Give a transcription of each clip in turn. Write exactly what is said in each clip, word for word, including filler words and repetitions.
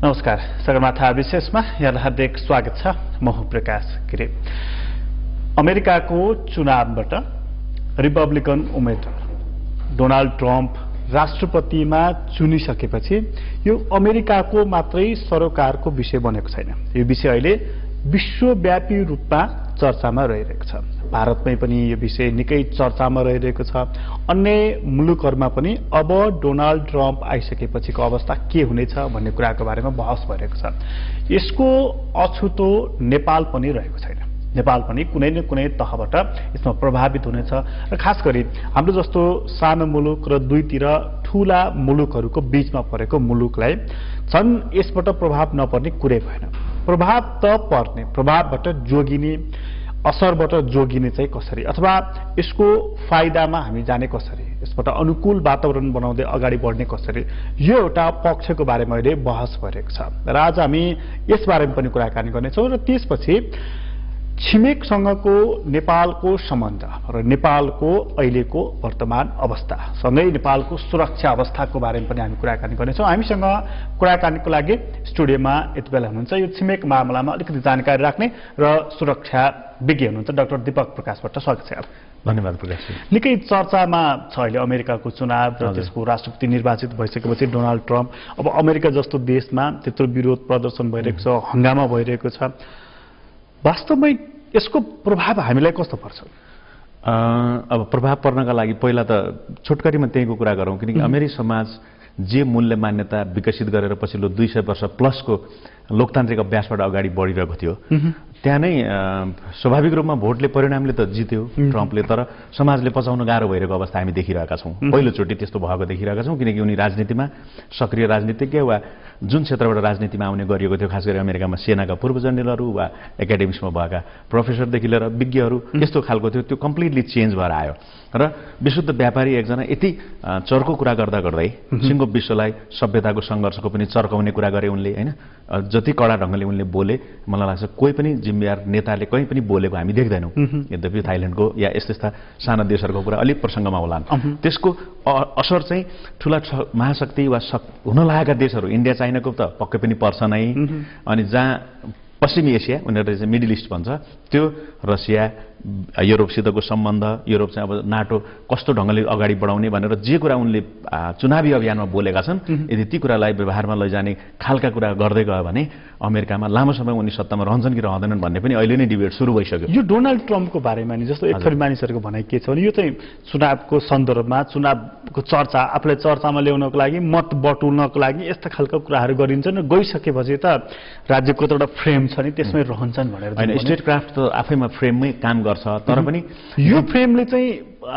नमस्कार, सगरमाथा विशेषमा यहाँलाई हार्दिक स्वागत छ। म हुँ प्रकाश गिरी। अमेरिकाको चुनावबाट रिपब्लिकन उम्मेदवार डोनाल्ड ट्रम्प राष्ट्रपतिमा चुनिसकेपछि यो अमेरिकाको मात्रै सरोकारको विषय बनेको छैन। यो विषय अहिले विश्वव्यापी रूपमा चर्चामा रहिरहेको छ। भारतमै पनि यो विषय निकै चर्चामा रहिरहेको छ। अन्य मुलुकहरूमा पनि अब डोनाल्ड ट्रम्प आइसकेपछिको अवस्था के हुनेछ भन्ने कुराको बारेमा बहस भइरहेको छ। यसको अछुतो नेपाल पनि रहेको छैन। नेपाल पनि कुनै न कुनै तहबाट यसमा प्रभावित हुनेछ र खास गरी हाम्रो जस्तो सानो मुलुक र दुईतिर ठूला मुलुकहरूको बीचमा परेको मुलुकलाई झन् यसबाट प्रभाव नपर्ने कुरै भएन। प्रभाव त पर्ने, प्रभावबाट जोगिने, असरबाट जोगिने चाहिँ कसरी, अथवा यसको फाइदामा हामी जाने कसरी, यसबाट अनुकूल वातावरण बनाउँदै अगाडि बढ्ने कसरी, यो एउटा पक्षको बारेमा अहिले बहस भइरहेको छ र आज हामी यसबारेमा पनि कुराकानी गर्नेछौँ। र त्यसपछि छिमेकसँगको नेपालको सम्बन्ध र नेपालको अहिलेको वर्तमान अवस्था सँगै नेपालको सुरक्षा अवस्थाको बारेमा पनि हामी कुराकानी गर्नेछौँ। हामीसँग कुराकानीको लागि स्टुडियोमा यति बेला हुनुहुन्छ यो छिमेक मामलामा अलिकति जानकारी राख्ने र सुरक्षा विज्ञ हुनुहुन्छ डाक्टर दीपक प्रकाशबाट। स्वागत छ। धन्यवाद प्रकाश। निकै चर्चामा छ अहिले अमेरिकाको चुनाव र त्यसको राष्ट्रपति निर्वाचित भइसकेपछि डोनाल्ड ट्रम्प। अब अमेरिका जस्तो देशमा त्यत्रो विरोध प्रदर्शन भइरहेको छ, हंगामा भइरहेको छ। वास्तवमै यसको प्रभाव हामीलाई कस्तो पर्छ? अब प्रभाव पर्नका लागि पहिला त छोटकरीमा त्यहीको कुरा गरौँ, किनकि अमेरिकी समाज जे मूल्य मान्यता विकसित गरेर पछिल्लो दुई सय वर्ष प्लसको लोकतान्त्रिक अभ्यासबाट अगाडि बढिरहेको थियो, त्यहाँ नै स्वाभाविक रूपमा भोटले परिणामले त जित्यो ट्रम्पले, तर समाजले पचाउन गाह्रो भइरहेको अवस्था हामी देखिरहेका छौँ। पहिलोचोटि त्यस्तो भएको देखिरहेका छौँ, किनकि उनी राजनीतिमा सक्रिय राजनीतिज्ञ वा जुन क्षेत्रबाट राजनीतिमा आउने गरिएको थियो, खास गरी अमेरिकामा सेनाका पूर्व जनरलहरू वा एकाडेमिक्समा भएका प्रोफेसरदेखि लिएर विज्ञहरू, यस्तो खालको थियो। त्यो कम्प्लिटली चेन्ज भएर आयो र विशुद्ध व्यापारी एकजना यति चर्को कुरा गर्दा गर्दै सिङ्गो विश्वलाई सभ्यताको सङ्घर्षको पनि चर्काउने कुरा गरे उनले, होइन? जति कडा ढङ्गले उनले बोले, मलाई लाग्छ कोही पनि जिम्मेवार नेताले कहीँ पनि बोलेको हामी देख्दैनौँ। यद्यपि थाइल्यान्डको या यस्ता यस्ता साना देशहरूको कुरा अलिक प्रसङ्गमा होलान्। त्यसको असर चाहिँ ठुला महाशक्ति वा हुन लागेका देशहरू, इन्डिया चाइनाको त पक्कै पनि पर्छ नै, अनि जहाँ पश्चिमी एसिया, उनीहरूले चाहिँ मिडल इस्ट भन्छ, त्यो रसिया, युरोपसितको सम्बन्ध, युरोप चाहिँ अब नाटो कस्तो ढङ्गले अगाडि बढाउने भनेर जे कुरा उनले चुनावी अभियानमा बोलेका छन्, यदि ती कुरालाई व्यवहारमा लैजाने खालका कुरा गर्दै गयो भने अमेरिकामा लामो समय उनी सत्तामा रहन्छन् कि रहँदैनन् भन्ने पनि अहिले नै डिबेट सुरु भइसक्यो। यो डोनाल्ड ट्रम्पको बारेमा नि जस्तो एक थरी मानिसहरूको भनाइ के छ भने यो चाहिँ चुनावको सन्दर्भमा, चुनावको चर्चा आफूलाई चर्चामा ल्याउनको लागि, मत बटुल्नको लागि यस्ता खालका कुराहरू गरिन्छन् र गइसकेपछि त राज्यको त एउटा फ्रेम छ नि, त्यसमै रहन्छन् भनेर। होइन, स्टेट क्राफ्ट त आफैमा फ्रेममै काम गर्छ, तर पनि यो फ्रेमले चाहिँ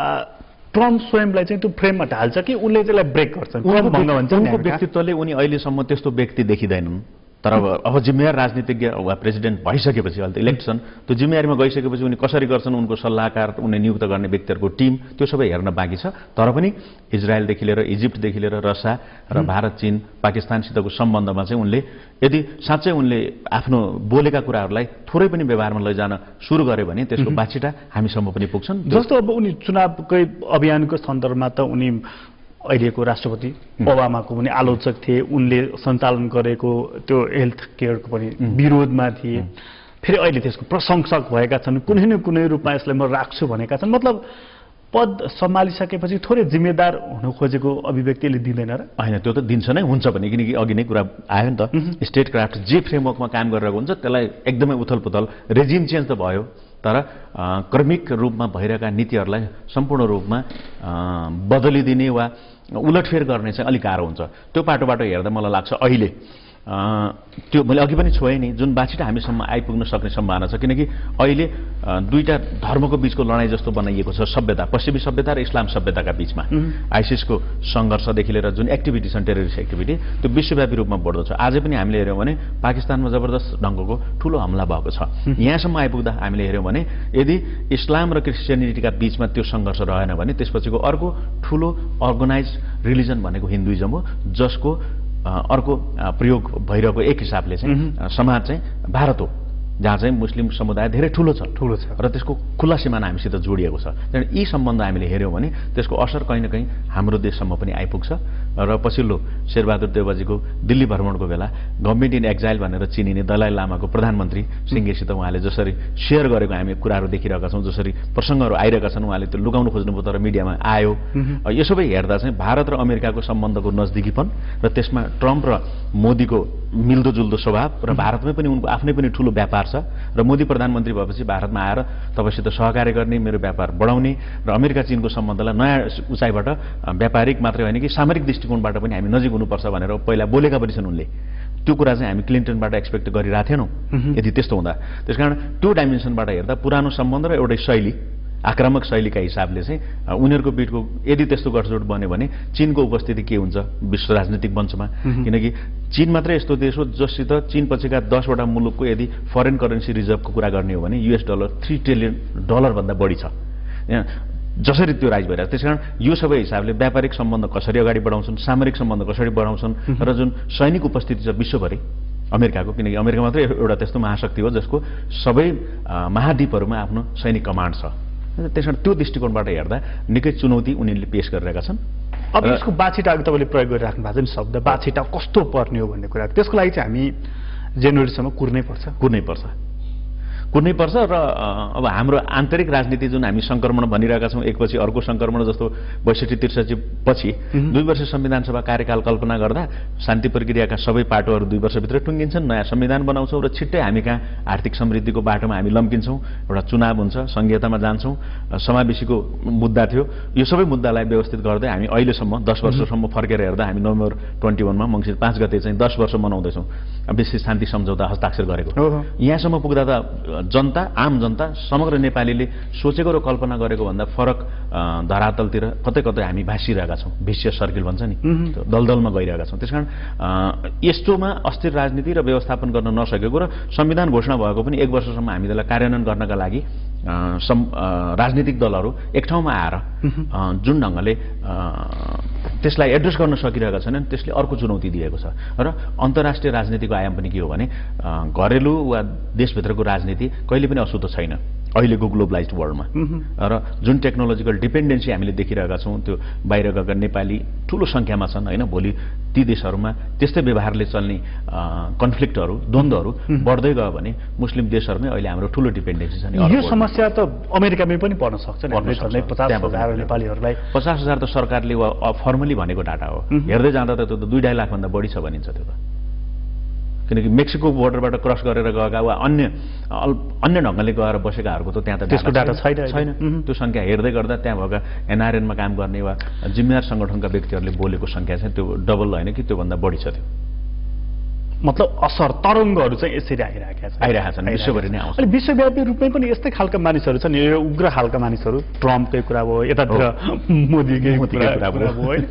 ट्रम्प स्वयंलाई चाहिँ त्यो फ्रेममा ढाल्छ कि उनले त्यसलाई ब्रेक गर्छन्? उनको व्यक्तित्वले उनी अहिलेसम्म त्यस्तो व्यक्ति देखिँदैनन्, तर अब जिम्मेवार राजनीतिज्ञ वा प्रेसिडेन्ट भइसकेपछि, अहिले त इलेक्सन, त्यो जिम्मेवारीमा गइसकेपछि उनी कसरी गर्छन्, उनको सल्लाहकार, उनले नियुक्त गर्ने व्यक्तिहरूको टिम, त्यो सबै हेर्न बाँकी छ। तर पनि इजरायलदेखि लिएर इजिप्टदेखि लिएर रसिया र भारत, चीन, पाकिस्तानसितको सम्बन्धमा चाहिँ उनले यदि साँच्चै उनले आफ्नो बोलेका कुराहरूलाई थोरै पनि व्यवहारमा लैजान सुरु गरे भने त्यसको बाछिटा हामीसम्म पनि पुग्छन्। जस्तो अब उनी चुनावकै अभियानको सन्दर्भमा त उनी अहिलेको राष्ट्रपति ओबामाको पनि आलोचक थिए, उनले सञ्चालन गरेको त्यो हेल्थ केयरको पनि विरोधमा थिए, फेरि अहिले त्यसको प्रशंसक भएका छन्, कुनै न कुनै रूपमा यसलाई म राख्छु भनेका छन्। मतलब पद सम्हालिसकेपछि थोरै जिम्मेदार हुन खोजेको अभिव्यक्तिले दिँदैन र? होइन, त्यो त दिन्छ नै, हुन्छ पनि, किनकि अघि नै कुरा आयो नि त, स्टेट क्राफ्ट जे फ्रेमवर्कमा काम गरिरहेको हुन्छ त्यसलाई एकदमै उथल पुथल, रेजिम चेन्ज त भयो, तर क्रमिक रूपमा भइरहेका नीतिहरूलाई सम्पूर्ण रूपमा बदलिदिने वा उलटफेर गर्ने चाहिँ अलिक गाह्रो हुन्छ। त्यो पाटोबाट हेर्दा मलाई लाग्छ अहिले त्यो मैले अघि पनि छोएँ नि, जुन बाछिटा हामीसम्म आइपुग्न सक्ने सम्भावना छ, किनकि अहिले दुईटा धर्मको बीचको लडाइँ जस्तो बनाइएको छ सभ्यता, पश्चिमी सभ्यता र इस्लाम सभ्यताका बीचमा। आइसिसको सङ्घर्षदेखि लिएर जुन एक्टिभिटी छन्, टेररिस्ट एक्टिभिटी, त्यो विश्वव्यापी रूपमा बढ्दो छ। आज पनि हामीले हेऱ्यौँ भने पाकिस्तानमा जबरदस्त ढङ्गको ठुलो हमला भएको छ। यहाँसम्म आइपुग्दा हामीले हेऱ्यौँ भने यदि इस्लाम र क्रिस्चियनिटीका बीचमा त्यो सङ्घर्ष रहेन भने त्यसपछिको अर्को ठुलो अर्गनाइज रिलिजन भनेको हिन्दुइजम हो, जसको अर्को प्रयोग भइरहेको एक हिसाबले चाहिँ समाज चाहिँ भारत हो। जहाँ चाहिँ मुस्लिम समुदाय धेरै ठुलो छ ठुलो छ र त्यसको खुला सिमाना हामीसित जोडिएको छ। त्यहाँदेखि यी सम्बन्ध हामीले हेऱ्यौँ भने त्यसको असर कहीँ न कहीँ हाम्रो देशसम्म पनि आइपुग्छ। र पछिल्लो शेरबहादुर देवजीको दिल्ली भ्रमणको बेला गभर्मेन्ट इन एक्जाइल भनेर चिनिने दलाई लामाको प्रधानमन्त्री सिङ्गेसित उहाँले जसरी सेयर गरेको हामी कुराहरू देखिरहेका छौँ, जसरी प्रसङ्गहरू आइरहेका छन्, उहाँले त्यो लुकाउनु खोज्नुभयो तर मिडियामा आयो। यो सबै हेर्दा चाहिँ भारत र अमेरिकाको सम्बन्धको नजदिकीपन र त्यसमा ट्रम्प र मोदीको मिल्दोजुल्दो स्वभाव र भारतमै पनि उनको आफ्नै पनि ठुलो व्यापार छ र मोदी प्रधानमन्त्री भएपछि भारतमा आएर तपाईँसित सहकार्य गर्ने, मेरो व्यापार बढाउने र अमेरिका चीनको सम्बन्धलाई नयाँ उचाइबाट व्यापारिक मात्रै होइन कि सामरिक दृष्टिकोणबाट पनि हामी नजिक हुनुपर्छ भनेर पहिला बोलेका पनि छन् उनले। त्यो कुरा चाहिँ हामी क्लिन्टनबाट एक्सपेक्ट गरिरहेको थिएनौँ यदि त्यस्तो हुँदा। त्यसकारण त्यो डाइमेन्सनबाट हेर्दा पुरानो सम्बन्ध र एउटै शैली, आक्रामक शैलीका हिसाबले चाहिँ उनीहरूको बिचको यदि त्यस्तो गठजोड बन्यो भने चीनको उपस्थिति के हुन्छ विश्व राजनीतिक मञ्चमा। किनकि चीन मात्रै यस्तो देश हो जससित चीन पछिका दसवटा मुलुकको यदि फरेन करेन्सी रिजर्भको कुरा गर्ने हो भने युएस डलर थ्री ट्रिलियन डलरभन्दा बढी छ जसरी त्यो राइज भइरहेको। त्यसकारण यो सबै हिसाबले व्यापारिक सम्बन्ध कसरी अगाडि बढाउँछन्, सामरिक सम्बन्ध कसरी बढाउँछन् र जुन सैनिक उपस्थिति छ विश्वभरि अमेरिकाको, किनकि अमेरिका मात्रै एउटा त्यस्तो महाशक्ति हो जसको सबै महाद्वीपहरूमा आफ्नो सैनिक कमान्ड छ। त्यसकारण त्यो दृष्टिकोणबाट हेर्दा निकै चुनौती उनीहरूले पेश गरिरहेका छन्। अब यसको बाछिटा अघि तपाईँले प्रयोग गरिराख्नु भएको छ नि शब्द, बाछिटा कस्तो पर्ने हो भन्ने कुरा, त्यसको लागि चाहिँ हामी जनवरीसम्म कुर्नै पर्छ कुर्नै पर्छ कुर्नै पर्छ र अब हाम्रो आन्तरिक राजनीति जुन हामी संक्रमण भनिरहेका छौँ, एकपछि अर्को संक्रमण जस्तो बैसठी त्रिसठी पछि दुई वर्ष संविधान सभा कार्यकाल कल्पना गर्दा शान्ति प्रक्रियाका सबै पाटोहरू दुई वर्षभित्र टुङ्गिन्छन्, नयाँ संविधान बनाउँछौँ र छिट्टै हामी कहाँ आर्थिक समृद्धिको बाटोमा हामी लम्किन्छौँ, एउटा चुनाव हुन्छ, संघीयतामा जान्छौँ, समावेशीको मुद्दा थियो। यो सबै मुद्दालाई व्यवस्थित गर्दै हामी अहिलेसम्म दस वर्षसम्म फर्केर हेर्दा हामी नोभेम्बर ट्वेन्टी वानमा मङ्सिर पाँच गते चाहिँ दस वर्ष मनाउँदैछौँ विशेष शान्ति सम्झौता हस्ताक्षर गरेको। यहाँसम्म पुग्दा त जनता, आम जनता, समग्र नेपालीले सोचेको र कल्पना गरेको भन्दा फरक धरातलतिर कतै कतै हामी भाँसिरहेका छौँ, भिसियस सर्किल भन्छ नि, दलदलमा गइरहेका छौँ। त्यसकारण यस्तोमा अस्थिर राजनीति र व्यवस्थापन गर्न नसकेको र संविधान घोषणा भएको पनि एक वर्षसम्म हामी त्यसलाई कार्यान्वयन गर्नका लागि राजनीतिक दलहरू एक ठाउँमा आएर जुन ढङ्गले त्यसलाई एड्रेस गर्न सकिरहेका छैनन् त्यसले अर्को चुनौती दिएको छ। र अन्तर्राष्ट्रिय राजनीतिको आयाम पनि के हो भने घरेलु वा देशभित्रको राजनीति कहिले पनि अशुद्ध छैन अहिलेको ग्लोबलाइज्ड वर्ल्डमा। र जुन टेक्नोलोजिकल डिपेन्डेन्सी हामीले देखिरहेका छौँ त्यो बाहिर गएका नेपाली ठुलो सङ्ख्यामा छन् होइन। भोलि ती देशहरूमा त्यस्तै व्यवहारले चल्ने कन्फ्लिक्टहरू, द्वन्द्वहरू बढ्दै गयो भने मुस्लिम देशहरूमै अहिले हाम्रो ठुलो डिपेन्डेन्सी छ। यो समस्या त अमेरिकामै पनि पर्न सक्छ नि। पचास हजार नेपालीहरूलाई पचास हजार त सरकारले वा फर्मली भनेको डाटा हो, हेर्दै जाँदा त त्यो त दुई ढाई लाखभन्दा बढी छ भनिन्छ त्यो त। किनकि मेक्सिको बोर्डरबाट क्रस गरेर गएका वा अन्य अन्य ढङ्गले गएर बसेकाहरूको त त्यहाँ त त्यसको डाटा छैन छैन त्यो सङ्ख्या हेर्दै गर्दा त्यहाँ भएका एनआरएनमा काम गर्ने वा जिम्मेवार सङ्गठनका व्यक्तिहरूले बोलेको सङ्ख्या चाहिँ त्यो डबल होइन कि त्योभन्दा बढी छ। त्यो मतलब असर तरङ्गहरू चाहिँ यसरी आइरहेका छन् आइरहेका छन् विश्वभरि नै आउँछ। अनि विश्वव्यापी रूपमै पनि यस्तै खालका मानिसहरू छन्, यो उग्र खालका मानिसहरू, ट्रम्पकै कुरा भयो, यतातिर मोदीकै कुरा भयो है।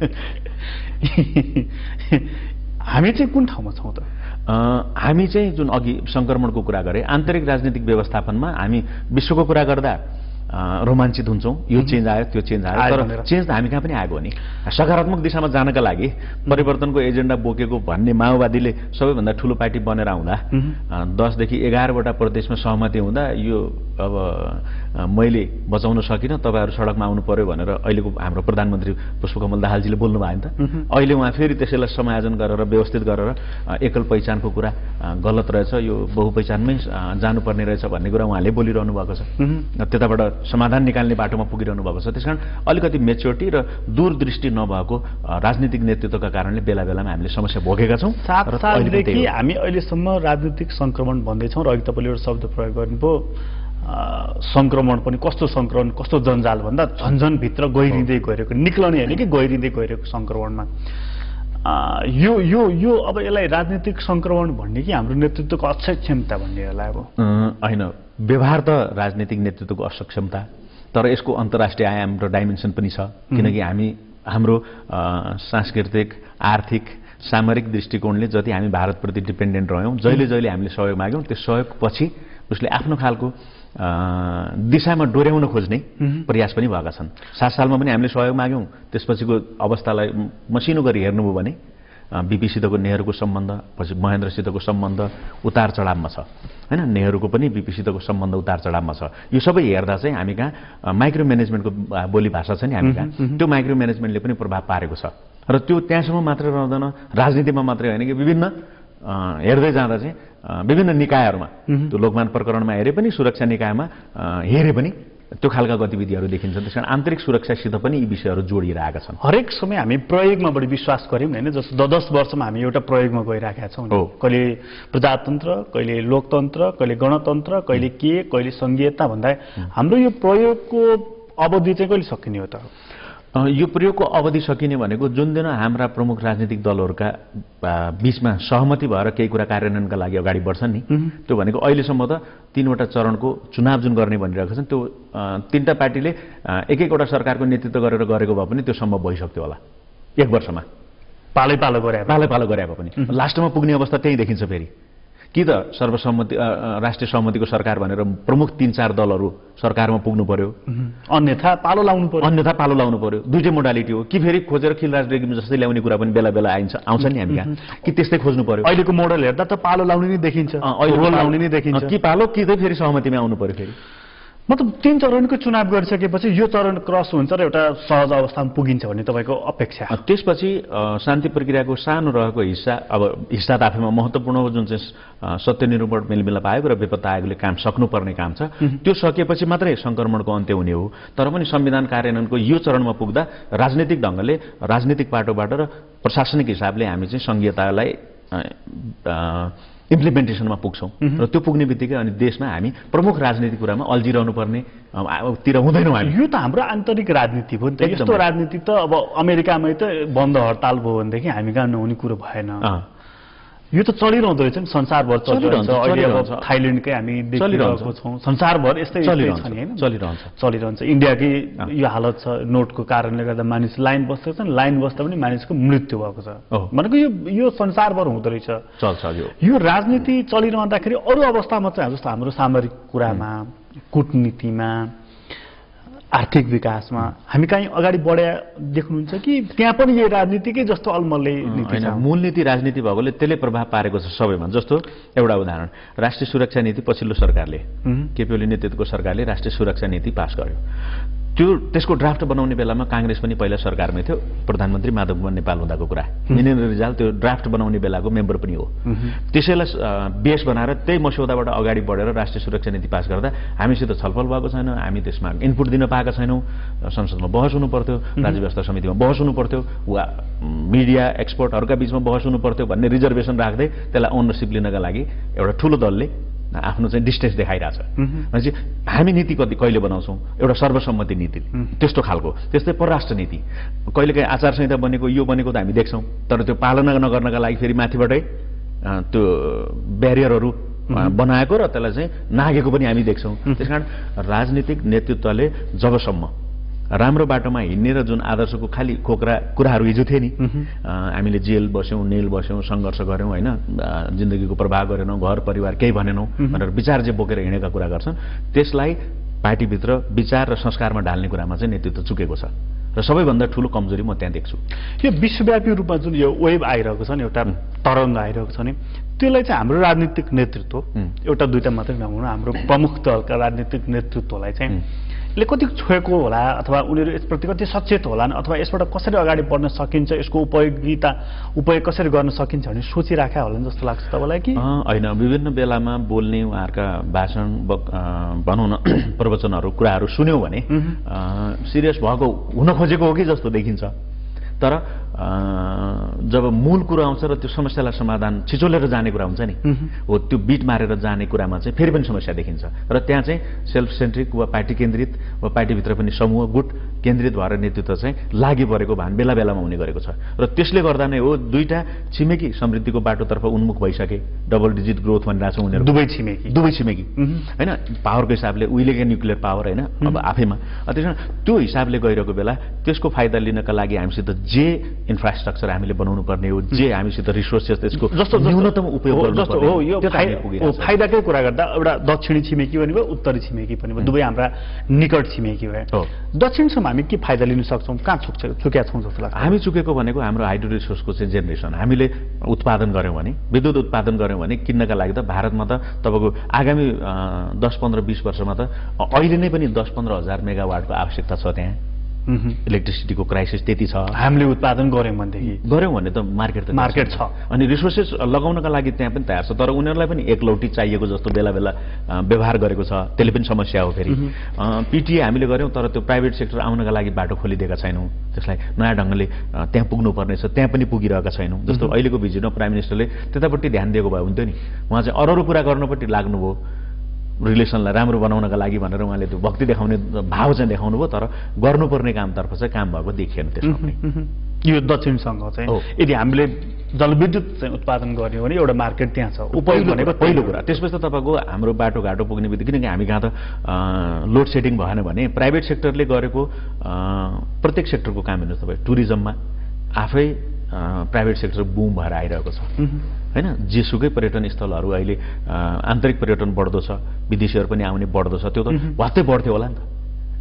हामी चाहिँ कुन ठाउँमा छौँ त? हामी चाहिँ जुन अघि सङ्क्रमणको कुरा गरे आन्तरिक राजनीतिक व्यवस्थापनमा हामी विश्वको कुरा गर्दा रोमाञ्चित हुन्छौँ, यो चेन्ज आयो त्यो चेन्ज आयो, तर चेन्ज त हामी कहाँ पनि आएको हो नि। सकारात्मक दिशामा जानका लागि परिवर्तनको एजेन्डा बोकेको भन्ने माओवादीले सबैभन्दा ठुलो पार्टी बनेर आउँदा दसदेखि एघारवटा प्रदेशमा सहमति हुँदा यो अब मैले बचाउन सकिनँ, तपाईँहरू सडकमा आउनु पर्यो भनेर अहिलेको हाम्रो प्रधानमन्त्री पुष्पकमल दाहालजीले बोल्नु भयो नि त। अहिले उहाँ फेरि त्यसैलाई समायोजन गरेर व्यवस्थित गरेर एकल पहिचानको कुरा गलत रहेछ, यो बहुपहिचानमै जानुपर्ने रहेछ भन्ने कुरा उहाँले बोलिरहनु भएको छ। त्यताबाट समाधान निकाल्ने बाटोमा पुगिरहनु भएको छ। त्यसकारण अलिकति मेच्योरिटी र दूरदृष्टि नभएको राजनीतिक नेतृत्वका कारणले बेला बेलामा हामीले समस्या भोगेका छौँ। सात सालदेखि हामी अहिलेसम्म राजनीतिक सङ्क्रमण भन्दैछौँ र अघि तपाईँले एउटा शब्द प्रयोग गर्नुभयो सङ्क्रमण पनि कस्तो सङ्क्रमण, कस्तो जन्जाल भन्दा झन्झनभित्र गहिरिँदै गइरहेको, निक्लने होइन कि गहिरिँदै गइरहेको सङ्क्रमणमा यो यो यो अब यसलाई राजनीतिक सङ्क्रमण भन्ने कि हाम्रो नेतृत्वको अक्षय क्षमता भन्ने यसलाई अब होइन। व्यवहार त राजनीतिक नेतृत्वको असक्षमता, तर यसको अन्तर्राष्ट्रिय आयाम र डाइमेन्सन पनि छ। किनकि हामी हाम्रो सांस्कृतिक, आर्थिक, सामरिक दृष्टिकोणले जति हामी भारतप्रति डिपेन्डेन्ट रह्यौँ, जहिले जहिले हामीले सहयोग माग्यौँ त्यो सहयोगपछि उसले आफ्नो खालको दिशामा डोर्याउन खोज्ने प्रयास पनि भएका छन्। सात सालमा पनि हामीले सहयोग माग्यौँ, त्यसपछिको अवस्थालाई मसिनो गरी हेर्नुभयो भने बीपीसितको नेहरूको सम्बन्ध, पछि महेन्द्रसितको सम्बन्ध उतार चढावमा छ हैन। नेहरूको पनि बीपीसितको सम्बन्ध उतार चढावमा छ। यो सबै हेर्दा चाहिँ हामी कहाँ माइक्रो म्यानेजमेन्टको बोली भाषा छ नि हामी कहाँ, त्यो माइक्रो म्यानेजमेन्टले पनि प्रभाव पारेको छ। र त्यो त्यहाँसम्म मात्रै रहँदैन, राजनीतिमा मात्रै होइन कि विभिन्न हेर्दै जाँदा चाहिँ विभिन्न निकायहरूमा, त्यो लोकमान प्रकरणमा हेरे पनि, सुरक्षा निकायमा हेरे पनि त्यो खालका गतिविधिहरू देखिन्छ। त्यसकारण आन्तरिक सुरक्षासित पनि यी विषयहरू जोडिएर आएका छन्। हरेक समय हामी प्रयोगमा बढी विश्वास गर्यौँ होइन, जस्तो द दस वर्षमा हामी एउटा प्रयोगमा गइराखेका छौँ। कहिले प्रजातन्त्र, कहिले लोकतन्त्र, कहिले गणतन्त्र, कहिले के, कहिले सङ्घीयता भन्दा हाम्रो यो प्रयोगको अवधि चाहिँ कहिले सकिने हो त? यो प्रयोगको अवधि सकिने भनेको जुन दिन हाम्रा प्रमुख राजनीतिक दलहरूका बीचमा सहमति भएर केही कुरा कार्यान्वयनका लागि अगाडि बढ्छन् नि, त्यो भनेको अहिलेसम्म त तीनवटा चरणको चुनाव जुन गर्ने भनिरहेको छन्, त्यो तीनटा पार्टीले एक एकवटा सरकारको नेतृत्व गरेर गरेको भए पनि त्यो सम्भव भइसक्थ्यो होला एक वर्षमा, पालै पालो गरे पालै पालो गरे भए पनि। लास्टमा पुग्ने अवस्था त्यही देखिन्छ। फेरि कि त सर्वसम्मति राष्ट्रिय सहमतिको सरकार भनेर प्रमुख तीन चार दलहरू सरकारमा पुग्नु पर्यो, अन्यथा पालो लाउनु पर्यो, अन्यथा पालो लाउनु पर्यो। दुईटै मोडालिटी हो कि फेरि खोजेर खिलराज रेग्मी जस्तै ल्याउने कुरा पनि बेला बेला आइन्छ आउँछ नि हामी कहाँ, कि त्यस्तै खोज्नु पर्यो। अहिलेको मोडल हेर्दा त पालो लाउने नै देखिन्छ, अहिले लाउने नै देखिन्छ। कि पालो कि त फेरि सहमतिमा आउनु पर्यो। फेरि मतलब तीन चरणको चुनाव गरिसकेपछि यो चरण क्रस हुन्छ र एउटा सहज अवस्थामा पुगिन्छ भन्ने तपाईँको अपेक्षा? त्यसपछि शान्ति प्रक्रियाको सानो रहेको हिस्सा, अब हिस्सा त आफैमा महत्त्वपूर्ण हो, जुन चाहिँ सत्यनिरूपण मेलमिलाप आयोग र बेपत्ता आयोगले काम सक्नुपर्ने काम छ, त्यो सकेपछि मात्रै सङ्क्रमणको अन्त्य हुने हो। तर पनि संविधान कार्यान्वयनको यो चरणमा पुग्दा राजनीतिक ढङ्गले, राजनीतिक पाटोबाट र प्रशासनिक हिसाबले हामी चाहिँ सङ्घीयतालाई इम्प्लिमेन्टेसनमा पुग्छौँ र त्यो पुग्ने बित्तिकै अनि देशमा हामी प्रमुख राजनीतिक कुरामा अल्झिरहनु पर्ने तिर हुँदैनौँ हामी। यो त हाम्रो आन्तरिक राजनीति हो नि त। यस्तो राजनीति त अब अमेरिकामै त बन्द हडताल भयो भनेदेखि हामी कहाँ नहुने कुरो भएन। यो त चलिरहँदो रहेछ नि, संसारभर चलिरहन्छ। अहिले अब थाइल्यान्डकै हामी देखिरहेको छौँ, संसारभर यस्तै यस्तै छ नि होइन, चलिरहन्छ चलिरहन्छ। इन्डियाकै यो हालत छ, नोटको कारणले गर्दा मानिस लाइन बस्दै छन्, लाइन बस्दा पनि मानिसको मृत्यु भएको छ भनेको यो यो संसारभर हुँदो रहेछ, चल्छ। यो यो राजनीति चलिरहँदाखेरि अरू अवस्थामा चाहिँ जस्तो हाम्रो सामरिक कुरामा, कूटनीतिमा, आर्थिक विकासमा हामी कहीँ अगाडि बढे देख्नुहुन्छ कि त्यहाँ पनि यही राजनीतिकै जस्तो अलमल्ले नीति छ? मूलनीति राजनीति भएकोले त्यसले प्रभाव पारेको छ सबैमा। जस्तो एउटा उदाहरण, राष्ट्रिय सुरक्षा नीति पछिल्लो सरकारले, केपी ओली नेतृत्वको सरकारले राष्ट्रिय सुरक्षा नीति पास गर्यो। त्यो त्यसको ड्राफ्ट बनाउने बेलामा काङ्ग्रेस पनि पहिला सरकारमै थियो, प्रधानमन्त्री माधव कुमार नेपाल हुँदाको कुरा, मिनेन्द्र रिजाल त्यो ड्राफ्ट बनाउने बेलाको मेम्बर पनि हो। त्यसैलाई बेस बनाएर त्यही मस्यौदाबाट अगाडि बढेर राष्ट्रिय सुरक्षा नीति पास गर्दा हामीसित छलफल भएको छैन, हामी त्यसमा इनपुट दिन पाएका छैनौँ, संसदमा बहस हुनु पर्थ्यो, राज्य व्यवस्था समितिमा बहस हुनु पर्थ्यो, वा मिडिया एक्सपर्टहरूका बिचमा बहस हुनु पर्थ्यो भन्ने रिजर्भेसन राख्दै त्यसलाई ओनरसिप लिनका लागि एउटा ठुलो दलले आफ्नो चाहिँ डिस्टेन्स देखाइरहेछ। भनेपछि हामी नीति कति कहिले बनाउँछौँ, एउटा सर्वसम्मति नीति त्यस्तो खालको। त्यस्तै परराष्ट्र नीति कहिलेकाहीँ आचार संहिता बनेको, यो बनेको त हामी देख्छौँ, तर त्यो पालना नगर्नका लागि फेरि माथिबाटै त्यो ब्यारियरहरू बनाएको र त्यसलाई चाहिँ नागेको पनि हामी देख्छौँ। त्यसकारण राजनीतिक नेतृत्वले जबसम्म राम्रो बाटोमा हिँड्ने र जुन आदर्शको खालि खोक्रा कुराहरू हिजो थिए नि, हामीले जेल बस्यौँ, नेल बस्यौँ, सङ्घर्ष गऱ्यौँ होइन, जिन्दगीको प्रवाह गरेनौँ, घर परिवार केही भनेनौँ भनेर विचार जे बोकेर हिँडेका कुरा गर्छन्, त्यसलाई पार्टीभित्र विचार र संस्कारमा ढाल्ने कुरामा चाहिँ नेतृत्व चुकेको छ र सबैभन्दा ठुलो कमजोरी म त्यहाँ देख्छु। यो विश्वव्यापी रूपमा जुन यो वेभ आइरहेको छ नि, एउटा तरङ्ग आइरहेको छ नि, त्यसलाई चाहिँ हाम्रो राजनीतिक नेतृत्व, एउटा दुईटा मात्रै नहुनु, हाम्रो प्रमुख दलका राजनीतिक नेतृत्वलाई चाहिँ ले कति छोएको होला, अथवा उनीहरू यसप्रति कति सचेत होलान्, अथवा यसबाट कसरी अगाडि बढ्न सकिन्छ, यसको उपयोगिता उपयोग कसरी गर्न सकिन्छ भन्ने सोचिराख्या होला जस्तो लाग्छ तपाईँलाई? कि होइन, विभिन्न बेलामा बोल्ने उहाँहरूका भाषण भनौँ न प्रवचनहरू कुराहरू सुन्यौँ भने सिरियस भएको हुन खोजेको हो कि जस्तो देखिन्छ। तर जब मूल कुरा आउँछ र त्यो समस्यालाई समाधान छिचोलेर जाने कुरा हुन्छ नि, हो त्यो बिट मारेर जाने कुरामा चाहिँ फेरि पनि समस्या देखिन्छ। र त्यहाँ चाहिँ सेल्फ सेन्ट्रिक वा पार्टी केन्द्रित वा पार्टीभित्र पनि समूह गुट केन्द्रित भएर नेतृत्व चाहिँ लागि परेको भान बेला बेलामा हुने गरेको छ। र त्यसले गर्दा नै हो दुईटा छिमेकी समृद्धिको बाटोतर्फ उन्मुख भइसके, डबल डिजिट ग्रोथ भनिरहेको छ उनीहरू, दुवै छिमेकी दुवै छिमेकी होइन, पावरको हिसाबले उहिलेकै न्युक्लियर पावर होइन अब आफैमा। त्यसमा त्यो हिसाबले गइरहेको बेला त्यसको फाइदा लिनका लागि हामीसित जे इन्फ्रास्ट्रक्चर हामीले बनाउनु पर्ने हो, जे हामीसित रिसोर्सेस त्यसको जस्तो न्यूनतम उपयोग जस्तो हो, यो फाइदाकै कुरा गर्दा एउटा दक्षिणी छिमेकी पनि भयो, उत्तरी छिमेकी पनि भयो, दुवै हाम्रा निकट छिमेकी भयो। दक्षिणसम्म अहिलेसम्म हामी के फाइदा लिन सक्छौँ, कहाँ चुक्छ चुक्या छौँ जस्तो लाग्छ? हामी चुकेको भनेको हाम्रो हाइड्रो रिसोर्सको चाहिँ जेनेरेसन। हामीले उत्पादन गऱ्यौँ भने, विद्युत उत्पादन गऱ्यौँ भने किन्नका लागि त भारतमा त तपाईँको आगामी दस पन्ध्र बिस वर्षमा त अहिले नै पनि दस पन्ध्र हजार मेगावाटको आवश्यकता छ। त्यहाँ इलेक्ट्रिसिटीको क्राइसिस त्यति छ। हामीले उत्पादन गऱ्यौँ भनेदेखि गऱ्यौँ भने त मार्केट त मार्केट छ, अनि रिसोर्सेस लगाउनका लागि त्यहाँ पनि तयार छ। तर उनीहरूलाई पनि एकलौटी चाहिएको जस्तो बेला बेला व्यवहार गरेको छ, त्यसले पनि समस्या हो। फेरि पिटिए हामीले गऱ्यौँ तर त्यो प्राइभेट सेक्टर आउनका लागि बाटो खोलिदिएका छैनौँ, त्यसलाई नयाँ ढङ्गले त्यहाँ पुग्नुपर्ने छ, त्यहाँ पनि पुगिरहेका छैनौँ। जस्तो अहिलेको भिजिटमा प्राइम मिनिस्टरले त्यतापट्टि ध्यान दिएको भए हुन्थ्यो नि, उहाँ चाहिँ अरू अरू कुरा गर्नुपट्टि लाग्नुभयो, रिलेसनलाई राम्रो बनाउनका लागि भनेर उहाँले त्यो भक्ति देखाउने भाव चाहिँ देखाउनु भयो, तर गर्नुपर्ने कामतर्फ चाहिँ काम भएको देखिएन त्यसमा पनि। यो दक्षिणसँग चाहिँ यदि हामीले जलविद्युत चाहिँ उत्पादन गर्ने हो भने एउटा मार्केट त्यहाँ छ, उपयोग भनेको पहिलो कुरा। त्यसपछि त तपाईँको हाम्रो बाटोघाटो पुग्ने बित्तिकै, किनकि हामी कहाँ त लोड सेडिङ भएन भने प्राइभेट सेक्टरले गरेको प्रत्येक सेक्टरको काम हेर्नुहोस् तपाईँ, टुरिज्ममा आफै प्राइभेट सेक्टर बुम भएर आइरहेको छ होइन। जेसुकै पर्यटन स्थलहरू अहिले आन्तरिक पर्यटन बढ्दो छ, विदेशीहरू पनि आउने बढ्दो छ, त्यो त वास्तै बढ्थ्यो होला नि त।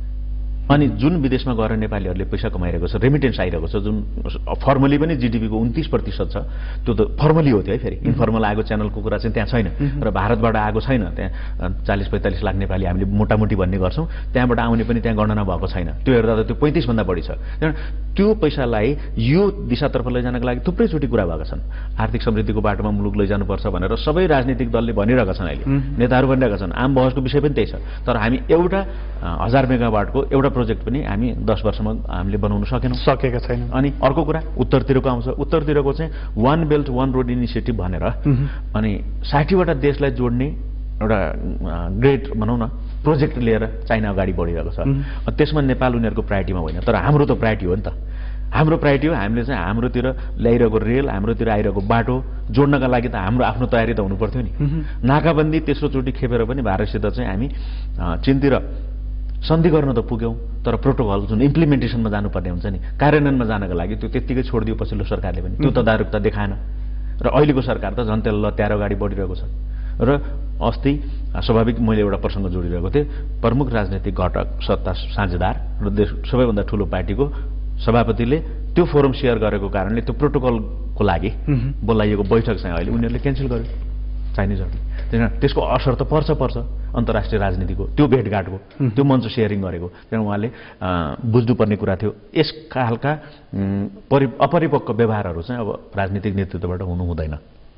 अनि जुन विदेशमा गएर नेपालीहरूले पैसा कमाइरहेको छ, रेमिटेन्स आइरहेको छ, जुन फर्मली पनि जिडिपीको उन्तिस प्रतिशत छ, त्यो त फर्मली हो त्यो है। फेरि इन्फर्मल आएको च्यानलको कुरा चाहिँ त्यहाँ छैन र भारतबाट आएको छैन। त्यहाँ चालिस पैँतालिस लाख नेपाली हामीले मोटामोटी भन्ने गर्छौँ, त्यहाँबाट आउने पनि त्यहाँ गणना भएको छैन। त्यो हेर्दा त त्यो पैँतिसभन्दा बढी छ। त्यो पैसालाई यो दिशातर्फ लैजानको लागि थुप्रैचोटि कुरा भएका छन्। आर्थिक समृद्धिको बाटोमा मुलुक लैजानुपर्छ भनेर सबै राजनीतिक दलले भनिरहेका छन्, अहिले नेताहरू भनिरहेका छन्। आम बहसको विषय पनि त्यही छ। तर हामी एउटा हजार मेगावाटको एउटा प्रोजेक्ट पनि हामी दस वर्षमा हामीले बनाउन सकेनौँ, सकेका छैनौँ। अनि अर्को कुरा उत्तरतिरको आउँछ। उत्तरतिरको चाहिँ one belt one road initiative भनेर अनि साठीवटा देशलाई जोड्ने एउटा ग्रेट भनौँ न प्रोजेक्ट लिएर चाइना अगाडि बढिरहेको छ। त्यसमा नेपाल उनीहरूको प्रायोरिटीमा होइन, तर हाम्रो त प्रायोरिटी हो नि त। हाम्रो प्रायोरिटी हो। हामीले चाहिँ हाम्रोतिर ल्याइरहेको रेल, हाम्रोतिर आइरहेको बाटो जोड्नका लागि त हाम्रो आफ्नो तयारी त हुनु पर्थ्यो नि। नाकाबन्दी तेस्रोचोटि खेपेर पनि भारतसित चाहिँ हामी चीनतिर सन्धि गर्न त पुग्यौँ, तर प्रोटोकल जुन इम्प्लिमेन्टेसनमा जानुपर्ने हुन्छ नि, कार्यान्वयनमा जानको लागि त्यो त्यत्तिकै छोडिदियो पछिल्लो सरकारले पनि। त्यो तदारुकता देखाएन र अहिलेको सरकार त झन् त्यसलाई लत्याएर अगाडि बढिरहेको छ। र अस्ति स्वाभाविक मैले एउटा प्रसङ्ग जोडिरहेको थिएँ, प्रमुख राजनैतिक घटक सत्ता साझेदार र देश सबैभन्दा ठुलो पार्टीको सभापतिले त्यो फोरम सेयर गरेको कारणले त्यो प्रोटोकलको लागि बोलाइएको बैठक चाहिँ अहिले उनीहरूले क्यान्सल गर्यो चाइनिजहरूले। त्यसको असर त पर्छ पर्छ अन्तर्राष्ट्रिय राजनीतिको, त्यो भेटघाटको, त्यो मञ्च सेयरिङ गरेको। त्यहाँ उहाँले बुझ्नुपर्ने कुरा थियो, यस खालका परि अपरिपक्व व्यवहारहरू चाहिँ अब राजनीतिक नेतृत्वबाट हुनु हुँदैन।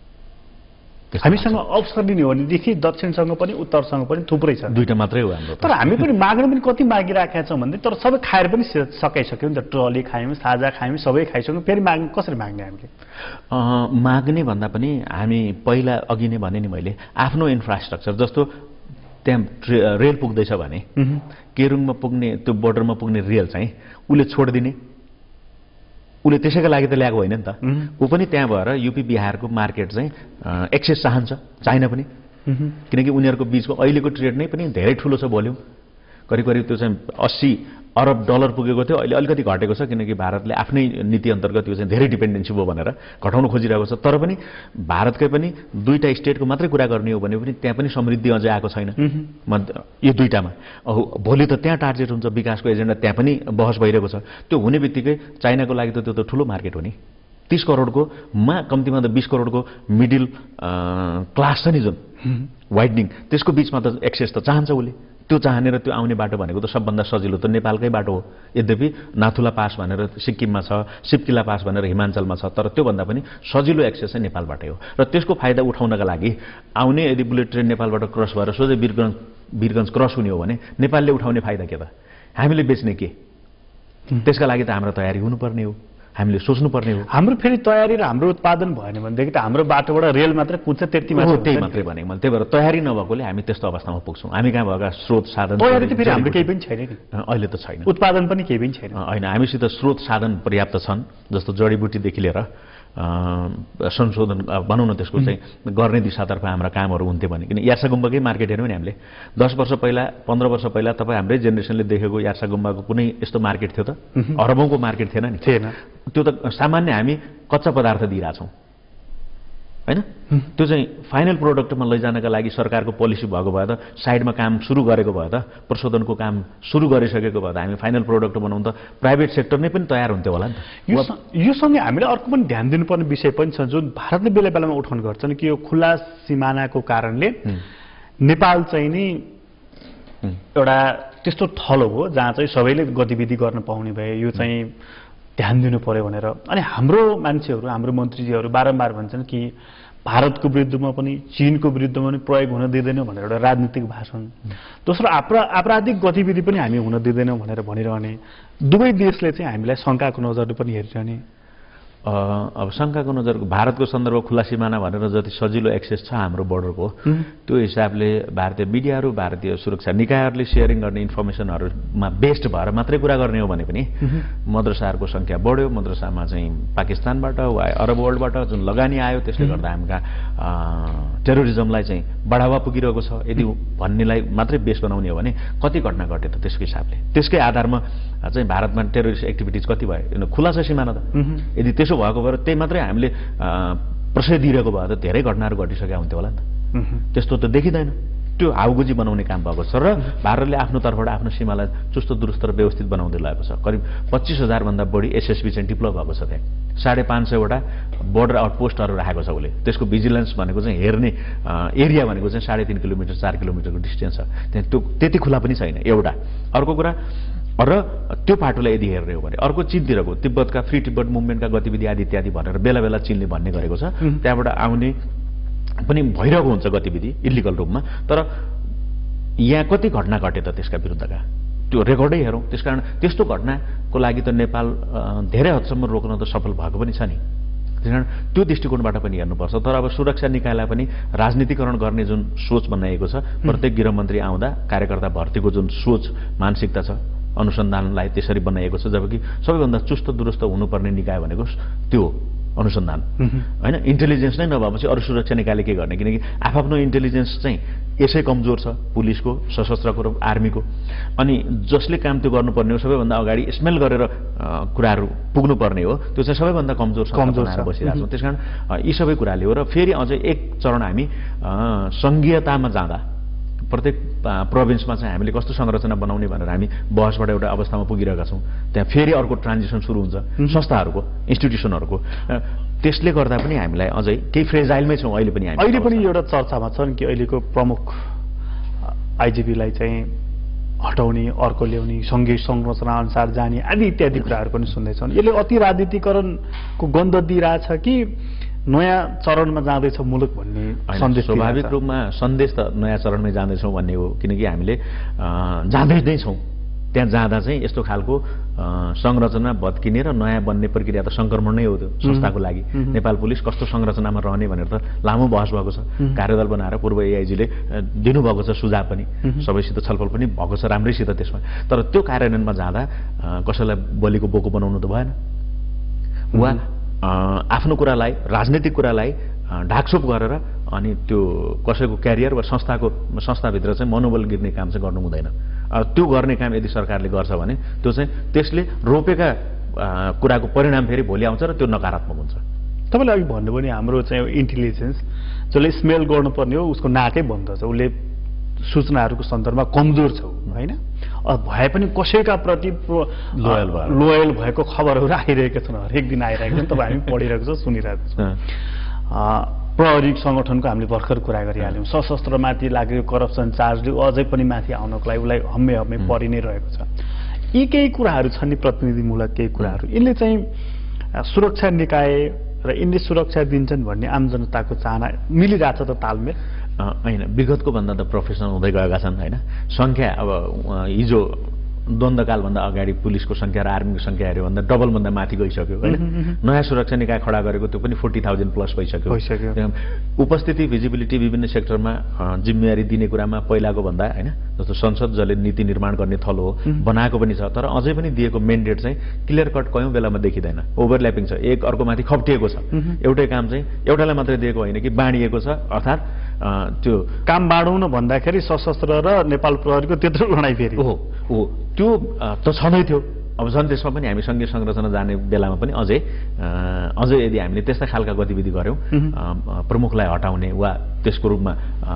हामीसँग अवसर लिने हो भनेदेखि दक्षिणसँग पनि उत्तरसँग पनि थुप्रै छ, दुईटा मात्रै हो हाम्रो। तर हामी पनि माग्न पनि कति मागिराखेका छौँ भने, तर सबै खाएर पनि सकाइसक्यौँ नि त। ट्रली खायौँ, साझा खायौँ, सबै खाइसक्यौँ, फेरि माग्ने कसरी माग्ने हामीले? माग्ने भन्दा पनि हामी पहिला अघि नै भने नि मैले, आफ्नो इन्फ्रास्ट्रक्चर जस्तो त्यहाँ रेल पुग्दैछ भने केरुङमा पुग्ने त्यो बोर्डरमा पुग्ने रेल चाहिँ उसले छोडिदिने, उसले त्यसैको लागि त ल्याएको होइन नि त। ऊ पनि त्यहाँ भएर युपी बिहारको मार्केट चाहिँ एक्सेस चाहन्छ, चाइना पनि, किनकि उनीहरूको बिचको अहिलेको ट्रेड नै पनि धेरै ठुलो छ। भोल्युम करिब करिब त्यो चाहिँ अस्सी अरब डलर पुगेको थियो, अहिले अलिकति घटेको छ, किनकि भारतले आफ्नै नीति अन्तर्गत यो चाहिँ धेरै डिपेन्डेन्सी भयो भनेर घटाउन खोजिरहेको छ। तर पनि भारतकै पनि दुईटा स्टेटको मात्रै कुरा गर्ने हो भने पनि त्यहाँ पनि समृद्धि अझै आएको छैन यो दुईटामा। भोलि त त्यहाँ टार्गेट हुन्छ विकासको एजेन्डा, त्यहाँ पनि बहस भइरहेको छ। त्यो हुने बित्तिकै चाइनाको लागि त त्यो त ठुलो मार्केट हो नि। तीस करोडको मा कम्तीमा त बीस करोडको मिडल क्लास छ नि जुन वाइडनिङ, त्यसको बिचमा त एक्सेस त चाहन्छ उसले। त्यो चाहने र त्यो आउने बाटो भनेको त सबभन्दा सजिलो त नेपालकै बाटो हो। यद्यपि नाथुला पास भनेर सिक्किममा छ, सिप्किला पास भनेर हिमाञ्चलमा छ, तर त्योभन्दा पनि सजिलो एक्सेस चाहिँ नेपालबाटै हो। र त्यसको फाइदा उठाउनका लागि आउने यदि बुलेट ट्रेन नेपालबाट क्रस भएर सोझै वीरगञ्ज वीरगञ्ज क्रस हुने हो भने नेपालले उठाउने फाइदा के त? हामीले बेच्ने के? त्यसका लागि त हाम्रो तयारी हुनुपर्ने हो, हामीले सोच्नुपर्ने हो। हाम्रो फेरि तयारी र हाम्रो उत्पादन भएन भनेदेखि त हाम्रो बाटोबाट रेल मात्रै कुद्छ, त्यति मात्र त्यही मात्रै भने मैले। त्यही भएर तयारी नभएकोले हामी त्यस्तो अवस्थामा पुग्छौँ। हामी कहाँ भएका स्रोत साधन, तयारी त फेरि हाम्रो केही पनि छैन नि अहिले त छैन, उत्पादन पनि केही पनि छैन। होइन, हामीसित स्रोत साधन पर्याप्त छन्, जस्तो जडीबुटीदेखि लिएर संशोधन भनौँ न त्यसको चाहिँ गर्ने दिशातर्फ हाम्रा कामहरू हुन्थ्यो भने। किन यार्सा गुम्बाकै मार्केट हेऱ्यौँ नि हामीले, दस वर्ष पहिला पन्ध्र वर्ष पहिला तपाईँ हाम्रै जेनेरेसनले देखेको यार्सा गुम्बाको कुनै यस्तो मार्केट थियो त? अरबौँको मार्केट थिएन नि। थिएन। त्यो त सामान्य हामी कच्चा पदार्थ दिइरहेछौँ हैन त्यो चाहिँ फाइनल प्रोडक्टमा लैजानका लागि सरकारको पोलिसी भएको भए त साइडमा काम सुरु गरेको भए त प्रशोधनको काम सुरु गरिसकेको भए त हामी फाइनल प्रोडक्ट बनाउन त प्राइभेट सेक्टर नै पनि तयार हुन्थ्यो होला नि त यो सँगै हामीले अर्को पनि ध्यान दिनुपर्ने विषय पनि छ जुन भारतले बेला बेलामा उठाउन गर्छ नि कि यो खुला सिमानाको कारणले नेपाल चाहिँ नि एउटा त्यस्तो थलो हो जहाँ चाहिँ सबैले गतिविधि गर्न पाउने भए यो चाहिँ ध्यान दिनु पर्यो भनेर अनि हाम्रो मान्छेहरू हाम्रो मन्त्रीजीहरू बारम्बार भन्छन् कि भारतको विरुद्धमा पनि चीनको विरुद्धमा पनि प्रयोग हुन दिँदैनौँ भनेर एउटा राजनीतिक भाषण दोस्रो अपरा आपराधिक गतिविधि पनि हामी हुन दिँदैनौँ भनेर भनिरहने दुवै देशले चाहिँ हामीलाई शङ्काको नजरले पनि हेरिरहने अब शङ्काको नजर भारतको सन्दर्भ खुला सिमाना भनेर जति सजिलो एक्सेस छ हाम्रो बोर्डरको त्यो हिसाबले भारतीय मिडियाहरू भारतीय सुरक्षा निकायहरूले सेयरिङ गर्ने इन्फर्मेसनहरूमा बेस्ड भएर मात्रै कुरा गर्ने हो भने पनि मद्रसाहरूको सङ्ख्या बढ्यो मद्रसामा चाहिँ पाकिस्तानबाट वा अरब वर्ल्डबाट जुन लगानी आयो त्यसले गर्दा हामीका टेरोरिजमलाई चाहिँ बढावा पुगिरहेको छ यदि भन्नेलाई मात्रै बेस बनाउने हो भने कति घटना घटे त त्यसको हिसाबले त्यसकै आधारमा चाहिँ भारतमा टेरोरिस्ट एक्टिभिटिज कति भयो खुला छ सिमाना त यदि त्यसो भएको भएर त्यही मात्रै हामीले प्रशय दिइरहेको भए त धेरै घटनाहरू घटिसकेका हुन्थ्यो होला नि त त्यस्तो त देखिँदैन त्यो हाउगुजी बनाउने काम भएको छ र भारतले आफ्नो तर्फबाट आफ्नो सीमालाई चुस्त दुरुस्त र व्यवस्थित बनाउँदै लागेको छ करिब पच्चिस हजार भन्दा बढी एसएसबी चाहिँ डिप्लो भएको छ त्यहाँ साढे पाँच सयवटा बोर्डर आउटपोस्टहरू राखेको छ उसले त्यसको भिजिलेन्स भनेको चाहिँ हेर्ने एरिया भनेको चाहिँ साढे तीन किलोमिटर चार किलोमिटरको डिस्टेन्स छ त्यहाँ त्यो त्यति खुला पनि छैन एउटा अर्को कुरा र त्यो पाटोलाई यदि हेर्ने हो भने अर्को चीनतिरको तिब्बतका फ्री तिब्बत मुभमेन्टका गतिविधि आदि इत्यादि भनेर बेला बेला चीनले भन्ने गरेको छ त्यहाँबाट आउने पनि भइरहेको हुन्छ गतिविधि इलिगल रूपमा तर यहाँ कति घटना घटे त त्यसका विरुद्धका त्यो रेकर्डै हेरौँ त्यसकारण त्यस्तो घटनाको लागि त नेपाल धेरै हदसम्म रोक्न त सफल भएको पनि छ नि त्यसकारण त्यो दृष्टिकोणबाट पनि हेर्नुपर्छ तर अब सुरक्षा निकायलाई पनि राजनीतिकरण गर्ने जुन सोच बनाइएको छ प्रत्येक गृहमन्त्री आउँदा कार्यकर्ता भर्तीको जुन सोच मानसिकता छ अनुसन्धानलाई त्यसरी बनाइएको छ जबकि सबैभन्दा चुस्त दुरुस्त हुनुपर्ने निकाय भनेको त्यो अनुसन्धान हैन इन्टेलिजेन्स नै नभएपछि अरू सुरक्षा निकायले के गर्ने किनकि आफ्नो इन्टेलिजेन्स चाहिँ यसै कमजोर छ पुलिसको सशस्त्रको र आर्मीको अनि जसले काम त्यो गर्नुपर्ने हो सबैभन्दा अगाडि स्मेल गरेर कुराहरू पुग्नुपर्ने हो त्यो चाहिँ सबैभन्दा कमजोर छ कमजोर बसिरहेको छ त्यसकारण यी सबै कुराले हो र फेरि अझै एक चरण हामी सङ्घीयतामा जाँदा प्रत्येक प्रोभिन्समा चाहिँ हामीले कस्तो संरचना बनाउने भनेर हामी बहसबाट एउटा अवस्थामा पुगिरहेका छौँ त्यहाँ फेरि अर्को ट्रान्जिसन सुरु हुन्छ संस्थाहरूको इन्स्टिट्युसनहरूको त्यसले गर्दा पनि हामीलाई अझै केही फ्रेजाइलमै छौँ अहिले पनि हामी अहिले पनि एउटा चर्चामा छ नि कि अहिलेको प्रमुख आइजिपीलाई चाहिँ हटाउने अर्को ल्याउने सङ्घीय संरचना अनुसार जाने आदि इत्यादि कुराहरू पनि सुन्दैछौँ यसले अति राजनीतिकरणको गन्ध दिइरहेछ कि नयाँ चरणमा जाँदैछ मुलुक भन्ने सन्देश स्वाभाविक रूपमा सन्देश त नयाँ चरणमै जाँदैछौँ भन्ने हो किनकि हामीले जाँदै नै छौँ त्यहाँ जाँदा चाहिँ यस्तो खालको संरचना भत्किने र नयाँ बन्ने प्रक्रिया त सङ्क्रमण नै हो त्यो संस्थाको लागि नेपाल पुलिस कस्तो संरचनामा रहने भनेर त लामो बहस भएको छ कार्यदल बनाएर पूर्व एआइजीले दिनुभएको छ सुझाव पनि सबैसित छलफल पनि भएको छ राम्रैसित त्यसमा तर त्यो कार्यान्वयनमा जाँदा कसैलाई बलिको बोको बनाउनु त भएन वा आफ्नो कुरालाई राजनीतिक कुरालाई ढाकछोप गरेर अनि त्यो कसैको क्यारियर वा संस्थाको संस्थाभित्र चाहिँ मनोबल गिर्ने काम चाहिँ गर्नु हुँदैन त्यो गर्ने काम यदि सरकारले गर्छ भने त्यो चाहिँ त्यसले रोपेका कुराको परिणाम फेरि भोलि आउँछ र त्यो नकारात्मक हुन्छ तपाईँले अघि भन्नुभयो नि हाम्रो चाहिँ इन्टेलिजेन्स जसले स्मेल गर्नुपर्ने हो उसको नाकै बन्द छ उसले सूचनाहरूको सन्दर्भमा कमजोर छ होइन भए पनि कसैका प्रति लोयल भयो लोयल भएको खबरहरू आइरहेका छन् हरेक दिन आइरहेको छन् तपाईँ हामी पढिरहेको छौँ सुनिरहेको छौँ प्रहरी सङ्गठनको हामीले भर्खर कुरा गरिहाल्यौँ सशस्त्रमाथि लागेको करप्सन चार्जले अझै पनि माथि आउनको लागि उसलाई हम्मे हम्मे परि नै रहेको छ यी केही कुराहरू छन् नि प्रतिनिधिमूलक केही कुराहरू यिनले चाहिँ सुरक्षा निकाय र यिनले सुरक्षा दिन्छन् भन्ने आम जनताको चाहना मिलिरहेछ त तालमेल होइन विगतको भन्दा त प्रोफेसनल हुँदै गएका छन् होइन सङ्ख्या अब हिजो द्वन्द्वकालभन्दा अगाडि पुलिसको सङ्ख्या र आर्मीको सङ्ख्या हेऱ्यो भन्दा डबलभन्दा माथि गइसक्यो होइन नयाँ सुरक्षा निकाय खडा गरेको त्यो पनि फोर्टी थाउजन्ड प्लस भइसक्यो उपस्थिति भिजिबिलिटी विभिन्न सेक्टरमा जिम्मेवारी दिने कुरामा पहिलाको भन्दा होइन जस्तो संसद जसले नीति निर्माण गर्ने थलो हो बनाएको पनि छ तर अझै पनि दिएको मेन्डेट चाहिँ क्लियर कट कयौँ बेलामा देखिँदैन ओभरल्यापिङ छ एक अर्कोमाथि खप्टिएको छ एउटै काम चाहिँ एउटालाई मात्रै दिएको होइन कि बाँडिएको छ अर्थात् त्यो काम बाँडौँ भन्दाखेरि सशस्त्र र नेपाल प्रहरीको त्यत्रो लडाइँ फेरि हो हो त्यो त छँदै थियो अब झन् त्यसमा पनि हामी सङ्घीय संरचना जाने बेलामा पनि अझै अझै यदि हामीले त्यस्ता खालका गतिविधि गऱ्यौँ प्रमुखलाई हटाउने वा त्यसको रूपमा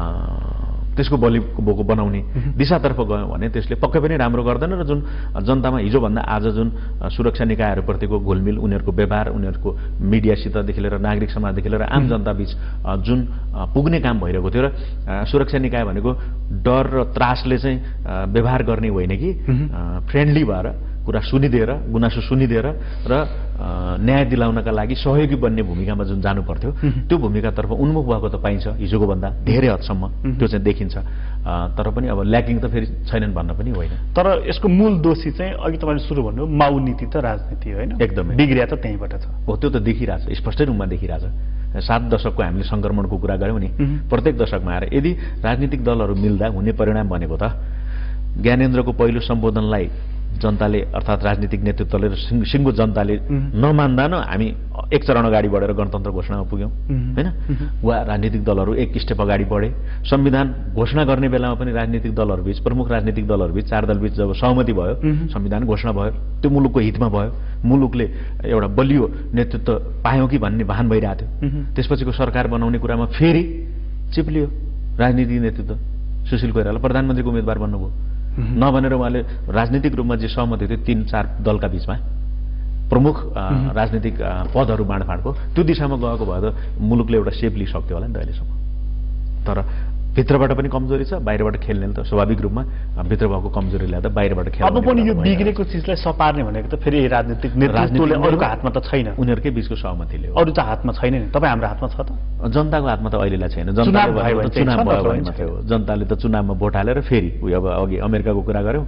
त्यसको बलि बोको बनाउने दिशातर्फ गयो भने त्यसले पक्कै पनि राम्रो गर्दैन र जुन जनतामा हिजोभन्दा आज जुन सुरक्षा निकायहरूप्रतिको घुलमिल उनीहरूको व्यवहार उनीहरूको मिडियासितदेखि लिएर नागरिक समाजदेखि लिएर आम जनताबीच जुन पुग्ने काम भइरहेको थियो र सुरक्षा निकाय भनेको डर र त्रासले चाहिँ व्यवहार गर्ने होइन कि फ्रेन्डली भएर कुरा सुनिदिएर गुनासो सुनिदिएर र न्याय दिलाउनका लागि सहयोगी बन्ने भूमिकामा जुन जानु पर्थ्यो त्यो भूमिकातर्फ उन्मुख भएको त पाइन्छ हिजोको भन्दा धेरै हदसम्म त्यो चाहिँ देखिन्छ तर पनि अब ल्याकिङ त फेरि छैनन् भन्न पनि होइन तर यसको मूल दोषी चाहिँ अघि तपाईँले सुरु भन्नुभयो माउ नीति त राजनीति होइन एकदमै बिग्रिया त त्यहीँबाट छ हो त्यो त देखिरहेछ स्पष्टै रूपमा देखिरहेछ सात दशकको हामीले सङ्क्रमणको कुरा गऱ्यौँ नि प्रत्येक दशकमा आएर यदि राजनीतिक दलहरू मिल्दा हुने परिणाम भनेको त ज्ञानेन्द्रको पहिलो सम्बोधनलाई जनताले अर्थात् राजनीतिक नेतृत्वले र सिङ्गो जनताले नमान्दा न हामी एक चरण अगाडि बढेर गणतन्त्र घोषणामा पुग्यौँ होइन वा राजनीतिक दलहरू एक स्टेप अगाडि बढे संविधान घोषणा गर्ने बेलामा पनि राजनीतिक दलहरूबीच प्रमुख राजनीतिक दलहरूबीच चार दलबीच जब सहमति भयो संविधान घोषणा भयो त्यो मुलुकको हितमा भयो मुलुकले एउटा बलियो नेतृत्व पायौँ कि भन्ने भान भइरहेको थियो त्यसपछिको सरकार बनाउने कुरामा फेरि चिप्लियो राजनीतिक नेतृत्व सुशील कोइराला प्रधानमन्त्रीको उम्मेदवार बन्नुभयो नभनेर उहाँले राजनीतिक रूपमा जे सहमति थियो तीन चार दलका बीचमा प्रमुख राजनीतिक पदहरू बाँडफाँडको त्यो दिशामा गएको भए त मुलुकले एउटा सेप लिइसक्थ्यो होला नि त अहिलेसम्म तर भित्रबाट पनि कमजोरी छ बाहिरबाट खेल्ने त स्वाभाविक रूपमा भित्र भएको कमजोरीलाई त बाहिरबाट खेल्ने अब पनि यो बिग्रेको चिजलाई सपार्ने भनेको त फेरि राजनीतिक नेतृत्वले अरूको हातमा त छैन उनीहरूकै बीचको सहमतिले हो अरू त हातमा छैन नि तपाईँ हाम्रो हातमा छ त जनताको हातमा त अहिलेलाई छैन जनताले चुनाव भयो भने थियो जनताले त चुनावमा भोट हालेर फेरि उयो अब अघि अमेरिकाको कुरा गऱ्यौँ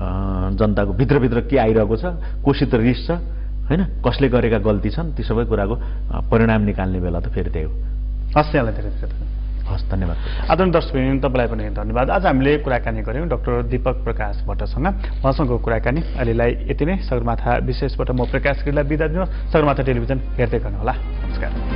जनताको भित्रभित्र के आइरहेको छ कोसित रिस छ होइन कसले गरेका गल्ती छन् ती सबै कुराको परिणाम निकाल्ने बेला त फेरि त्यही हो हस् यहाँलाई धेरै धेरै हस् धन्यवाद आदरणीय दर्शकवृन्द तपाईँलाई पनि धन्यवाद आज हामीले कुराकानी गऱ्यौँ डाक्टर दीपक प्रकाश भट्टसँग उहाँसँगको कुराकानी अहिलेलाई यति नै सगरमाथा विशेषबाट म प्रकाश गिरीलाई बिदा दिनु सगरमाथा टेलिभिजन हेर्दै गर्नुहोला नमस्कार